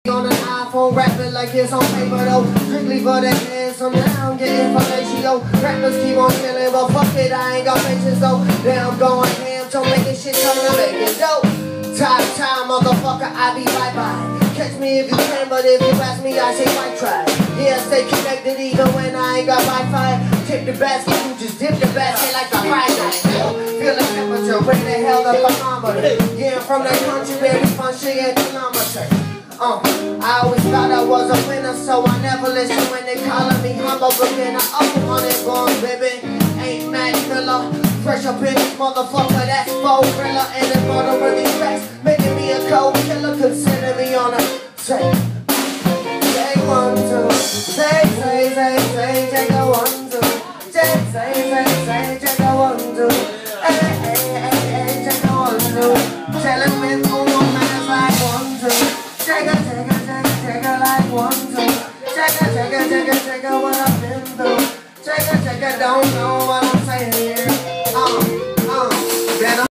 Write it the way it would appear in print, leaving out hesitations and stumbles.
On an iPhone, rapping like it's on paper though. Strictly for the hands, so now I'm getting information though. Rappers keep on chilling, but fuck it, I ain't got patience though. Now I'm going ham, so making shit turn to making dope. Time, motherfucker, I be bye-bye. Catch me if you can, but if you ask me, I say might try. Yeah, stay connected even when I ain't got Wi-Fi. Tip the basket, you just dip the basket like a fried night. Feel the temperature, bring the hell the thermometer. Yeah, I'm from that country where we fun shit at kilometer. I always thought I was a winner, so I never listen when they calling me humble. But then I up 100 guns, baby. Ain't Mac Miller, fresh up in this motherfucker, that's full thriller. And it's murder with these tracks, making me a cold killer. Consider me on a say 1, 2. Say, check a 1, 2. Say, check a 1, 2. Hey, check a 1, 2. Tell him it's UnoMas like 1, 2. Check like 1, 2. Check what I've been through. Check don't know what